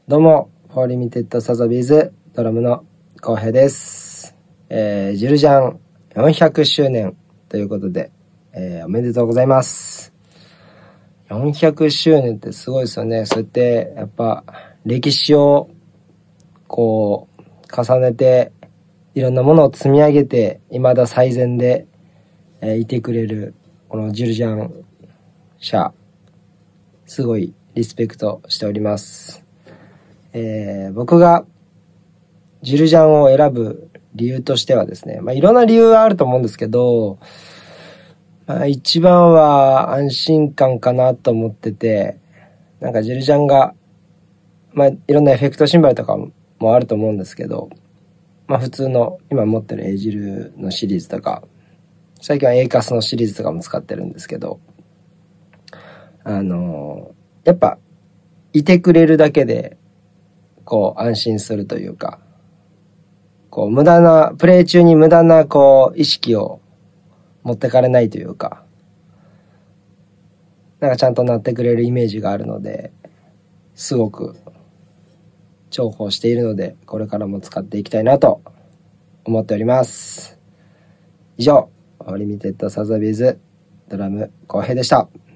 どうも、フォーリミテッドサザビーズドラムのコウヘイです。ジルジャン400周年ということで、おめでとうございます。400周年ってすごいですよね。そうやってやっぱ歴史をこう重ねていろんなものを積み上げて未だ最善で、いてくれるこのジルジャン社、すごいリスペクトしております。僕がジルジャンを選ぶ理由としてはですね、いろんな理由があると思うんですけど、一番は安心感かなと思ってて、なんかジルジャンが、いろんなエフェクトシンバルとかもあると思うんですけど、普通の今持ってるエジルのシリーズとか、最近は A カスのシリーズとかも使ってるんですけど、やっぱいてくれるだけでこう安心するというか、こうプレイ中に無駄なこう意識を持ってかれないというか、なんかちゃんとなってくれるイメージがあるので、すごく重宝しているので、これからも使っていきたいなと思っております。以上、リミテッドサザビーズドラムコウヘイでした。